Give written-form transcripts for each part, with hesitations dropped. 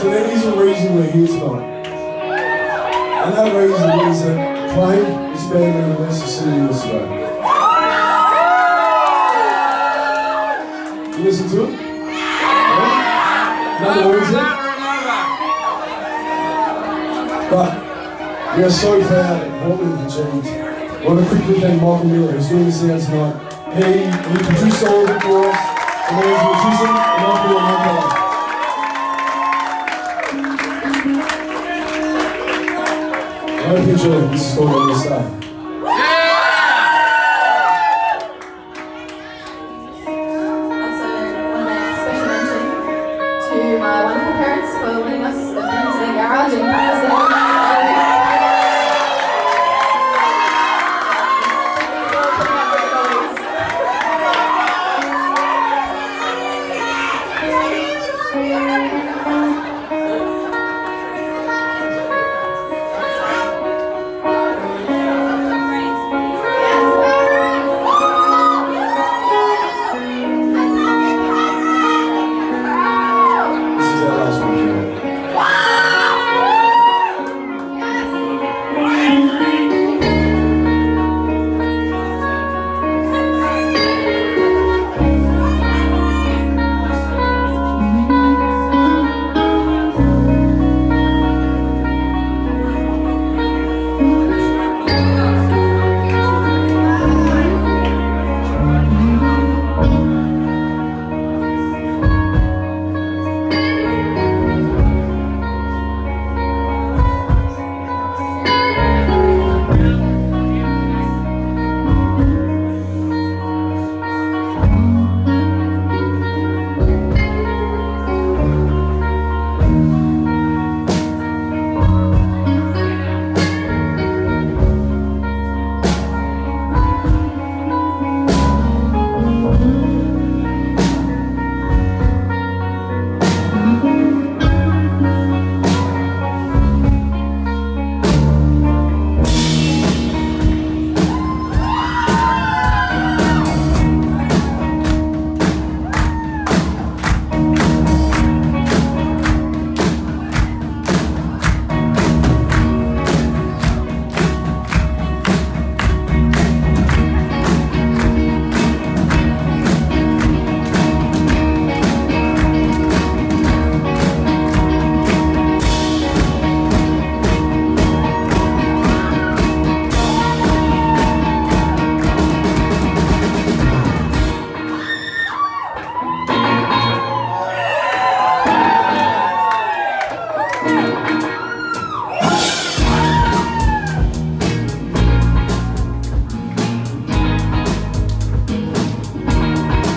So there is a reason we're here tonight. And that reason is that Clay is band in Leicester City years ago. You listen to it? Yeah? Another reason? But we are so proud of what we've achieved. I want to quickly thank Michael Miller, who's doing this out tonight. He produced all of it for us, and he's a musician, and I'll be on my part. I hope you enjoy it. This is called On This Day. Also, want to make a special mention to my wonderful parents for letting us use their garage and practice there.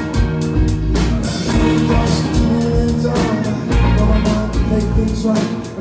Right.